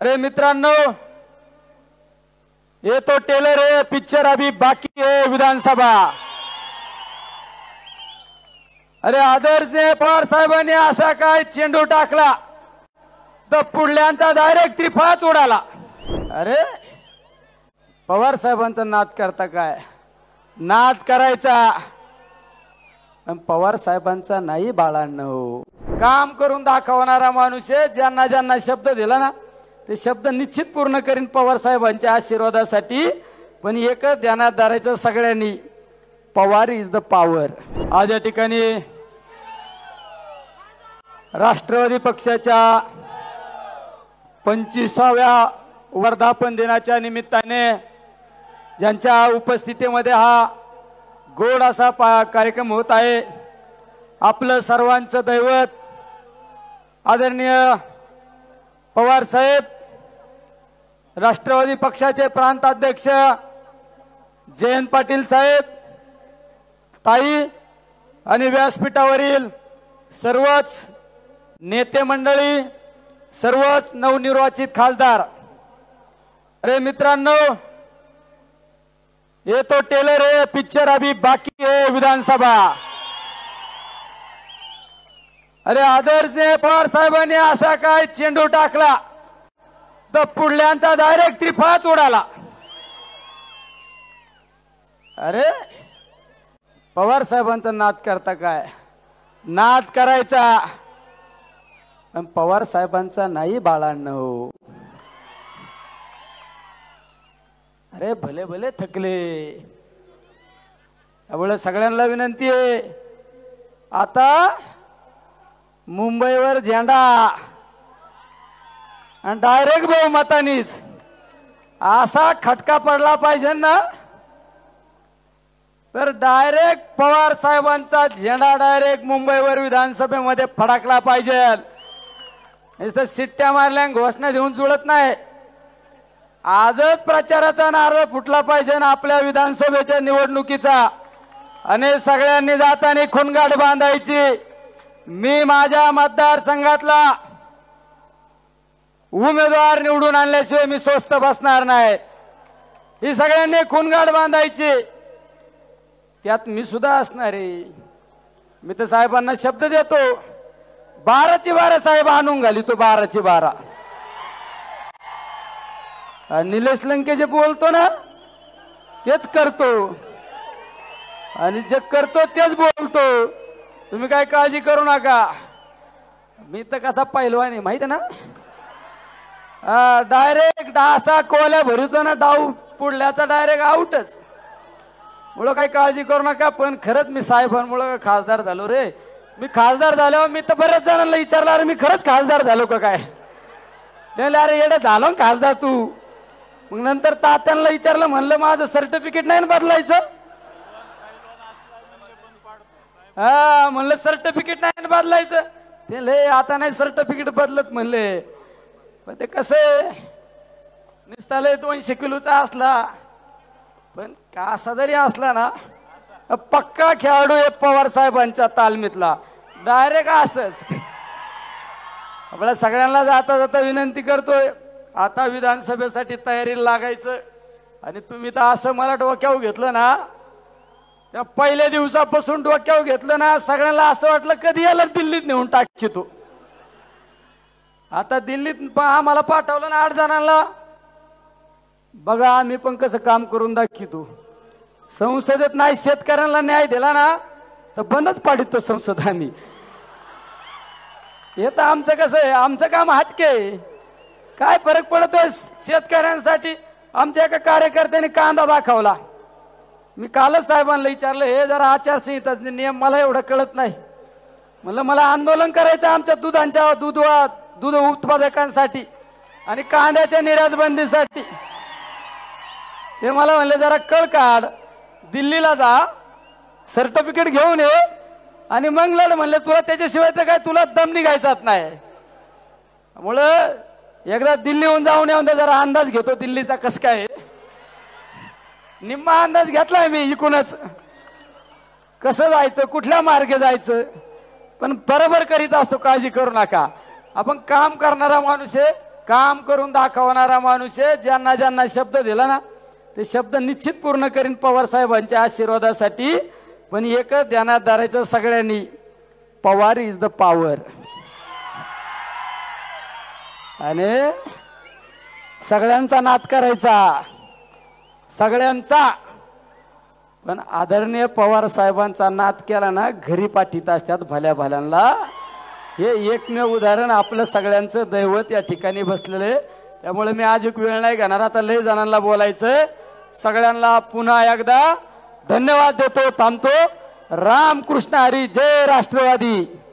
अरे मित्रांनो, ये तो टेलर है, पिक्चर अभी बाकी है विधानसभा। अरे आदर्श पवार साहेबांनी असा काय चेंडू टाकला तर पुढल्यांचा डायरेक्ट त्रिफळाच उडाला। अरे पवार साहेबांचा नाद करता काय? नाद करायचा पण पवार साहेबांचा नाही बाळांनो। काम करून दाखवणारा माणूस आहे, ज्यांना ज्यांना शब्द दिला ना ते शब्द निश्चित पूर्ण करीन पवार साहेबांच्या आशीर्वादासाठी। पण एकच ध्यानात धरायचं सगळ्यांनी, पवार इज द पॉवर। आज या ठिकाणी राष्ट्रवादी पक्षाच्या 25व्या वर्धापन दिनाच्या निमित्ताने ज्यांच्या उपस्थितीमध्ये हा गोड असा कार्यक्रम होत आहे, आपलं सर्वांचं दैवत आदरणीय पवार साहेब, राष्ट्रवादी पक्षाचे प्रांत अध्यक्ष जयंत पाटील साहेब, ताई आणि व्यासपीठावरील सर्वच नेते मंडळी, सर्वच नवनिर्वाचित खासदार। अरे मित्रांनो, ये तो टेलर है, पिक्चर अभी बाकी है विधानसभा। अरे आदर्श पवार साहेबांनी असा काय चेंडू टाकला तर पुढल्यांचा डायरेक्ट त्रिफळाच उडाला। अरे पवार साहेबांचा नाद करता काय? नाद करायचा पण पवार साहेबांचा नाही बाळांनो। अरे भले भले थकले। त्यामुळे सगळ्यांना विनंती आहे, आता मुंबईवर झेंडा आणि डायरेक्ट बहुमतानीच असा खटका पडला पाहिजे ना, तर डायरेक्ट पवार साहेबांचा झेंडा डायरेक्ट मुंबईवर विधानसभेमध्ये फडकला पाहिजे। नुसतं सिट्ट्या मारल्या घोषणा देऊन जुळत नाही। आजच प्रचाराचा नारळ फुटला पाहिजे ना आपल्या विधानसभेच्या निवडणुकीचा, आणि सगळ्यांनी जाताना खुणगाठ बांधायची। मी माझ्या मतदारसंघातला उमेदवार निवडून आणल्याशिवाय मी स्वस्थ बसणार नाही, ही सगळ्यांनी खुणगाठ बांधायची। त्यात मी सुद्धा असणार आहे। मी तर साहेबांना शब्द देतो, 12ची 12 साहेब आणून घाली तो 12ची 12। निलेश लंके जे बोलतो ना तेच करतो, आणि जे करतो तेच बोलतो। तुम्ही काय काळजी करू नका, मी तर कसा पैलवान आहे माहिती ना। डायरेक्ट डासा कोल्या भरूचा ना, डाव पुढल्याचा डायरेक्ट आउटच। मुळे काही काळजी करू नका। पण खरंच मी साहेबांमुळे खासदार झालो रे। मी खासदार झाल्यावर मी तर बऱ्याच जणांना विचारलं, अरे मी खरंच खासदार झालो का काय? त्याला अरे येडे झालो खासदार तू। मग नंतर तात्यांना विचारलं, म्हणलं माझं सर्टिफिकेट नाही ना बदलायचं। हा म्हणलं सर्टिफिकेट नाही ना बदलायचं। ते लय आता नाही सर्टिफिकेट बदलत म्हणले। पण ते कसं नुसता लय 200 किलोचा असला, पण कसा जरी असला ना, पक्का खेळाडू आहे पवार साहेबांच्या तालमीतला, डायरेक्ट असंच। आपल्या सगळ्यांना जाता जाता विनंती करतोय, आता विधानसभेसाठी तयारीला लागायचं। आणि तुम्ही तर असं मला डोक्यावर घेतलं ना, त्या पहिल्या दिवसापासून डोक्यावर घेतलं ना, सगळ्यांना असं वाटलं कधी याला दिल्लीत नेऊन टाकची तू। आता दिल्लीत आम्हाला पाठवलं ना 8 जणांना, बघा आम्ही पण कसं काम करून दाखवतो। संसदेत नाही शेतकऱ्यांना न्याय दिला ना तर बंदच पाडितो संसद आम्ही। हे तर आमचं कसं आहे, आमचं काम हटके। काय फरक पडतोय शेतकऱ्यांसाठी? आमच्या एका कार्यकर्त्याने कांदा दाखवला। मी कालच साहेबांना विचारलं, हे जरा आचारसंहिता नियम मला एवढं कळत नाही। म्हणलं मला आंदोलन करायचं आमच्या दूध उत्पादकांसाठी आणि कांद्याच्या निर्यात बंदीसाठी। ते मला म्हणले जरा कळ काढ, दिल्लीला जा, सर्टिफिकेट घेऊन ये आणि मग लढ। म्हणले तुला त्याच्याशिवाय तर काय तुला दम निघायचाच नाही। त्यामुळं एकदा दिल्लीहून जाऊन येऊन जरा अंदाज घेतो दिल्लीचा कस काय। निम्मा अंदाज घेतलाय मी इकूनच, कसं जायचं कुठल्या मार्गे जायचं। पण बरोबर करीत असतो, काळजी करू नका। आपण काम करणारा माणूस आहे, काम करून दाखवणारा माणूस आहे. ज्यांना ज्यांना शब्द दिला ना ते शब्द निश्चित पूर्ण करीन पवार साहेबांच्या आशीर्वादासाठी. पण एकच ध्यानात धरायचं सगळ्यांनी, पवार इज द पॉवर. आणि सगळ्यांचा नाद करायचा, सगळ्यांचा. पण आदरणीय पवार साहेबांचा नाद केला ना घरी पाठीत असतात भल्या भल्यांना. हे एकमेव उदाहरण आपलं सगळ्यांचं दैवत या ठिकाणी बसलेलं आहे. त्यामुळे मी आज एक वेळ नाही घेणार, आता लय जणांना बोलायचं. सगळ्यांना पुन्हा एकदा धन्यवाद देतो, थांबतो. रामकृष्ण हरी, जय राष्ट्रवादी.